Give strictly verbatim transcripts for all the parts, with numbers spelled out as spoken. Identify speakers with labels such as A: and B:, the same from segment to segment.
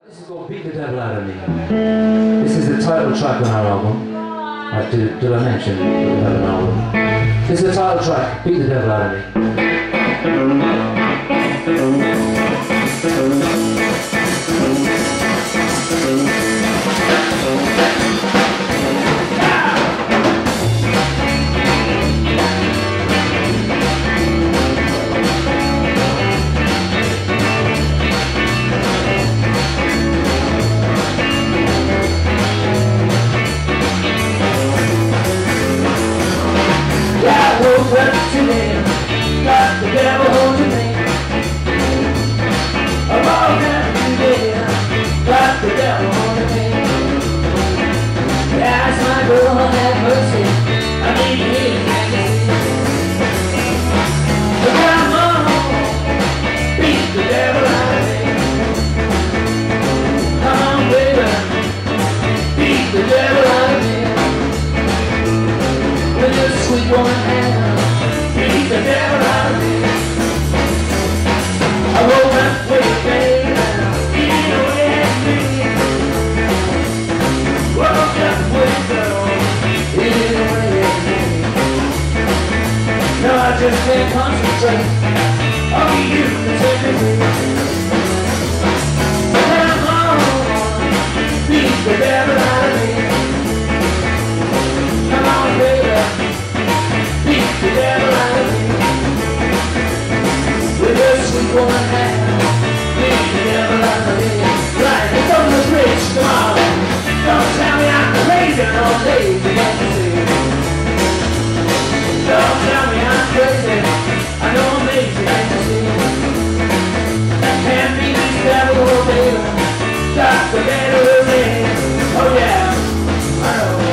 A: This is called Beat the Devil Out of Me. This is the title track on our album. Uh, did, did I mention that we had an album? This is the title track, Beat the Devil Out of Me. Got the devil holding me. I'm all down today. Got the devil holding me. Ask my girl, have mercy. I need to hear you. But come on, beat the devil out of me. Come on, baby, beat the devil out of me. With your sweet woman hand. Beat the devil out of me. I roll that way, baby. Eat away at me. Roll that way, girl. Eat away at me. No, I just can't concentrate. I'll be you to take me with. Come on, beat the devil out of me. Come on, baby. Beat the devil out of me. With your sweet woman hand. Beat the devil out of me. Right, it's on the bridge, come on. Don't tell me I'm crazy all day to get to see. Don't tell me I'm crazy. I know I'm lazy to get to see. Can't beat this devil, oh baby. Got the better of me. Oh yeah, I know.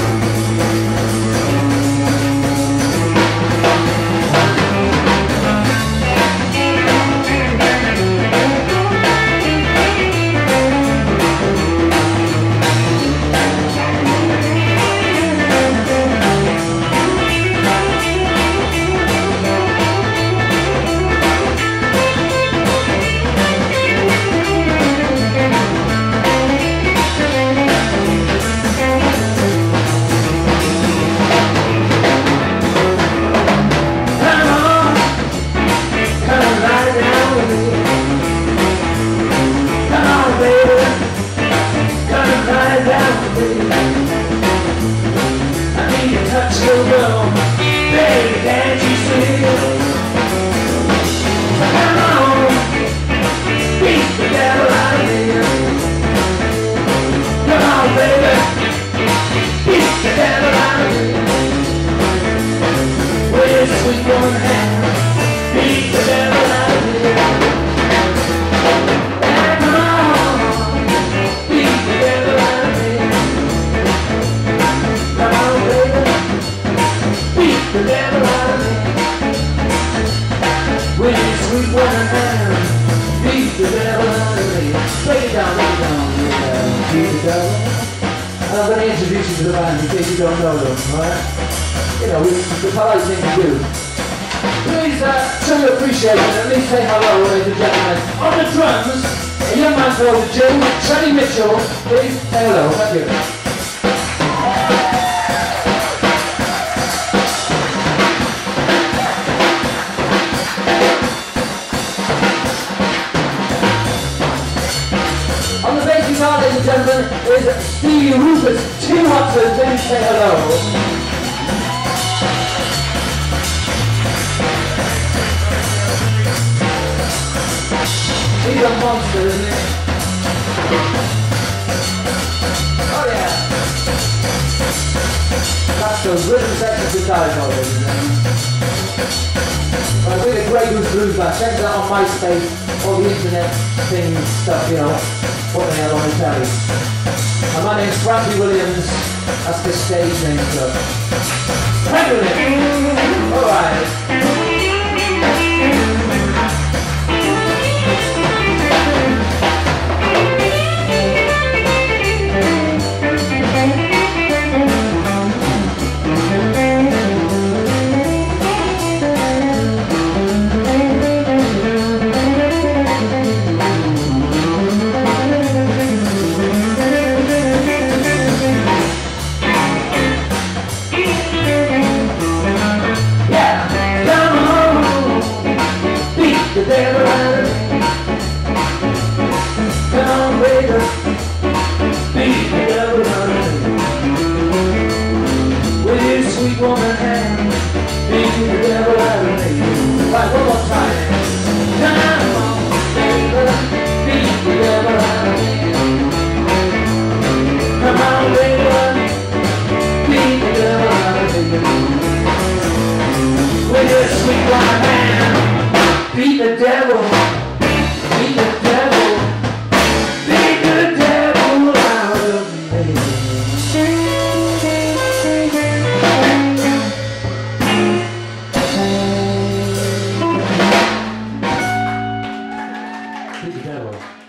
A: I'm going to introduce you to the band in case you don't know them, alright? You know, it's the polite thing to do. Please uh, show your appreciation and at least say hello, ladies and gentlemen. On the drums, a young man called Jim Shreddy Mitchell. Please say hello, thank you. Ladies and gentlemen, is Stevie Rufus, Tim Watson, please say hello. He's a monster, isn't he? Oh yeah. That's the rhythm section guitar, ladies and gentlemen. Well, we're the Grey Goose Blues Band. Check that out on MySpace, all the internet things, stuff, you know. What the hell on the telly? And my name's Frankie Williams. That's the stage name, so. Frankie Alright. He's the devil.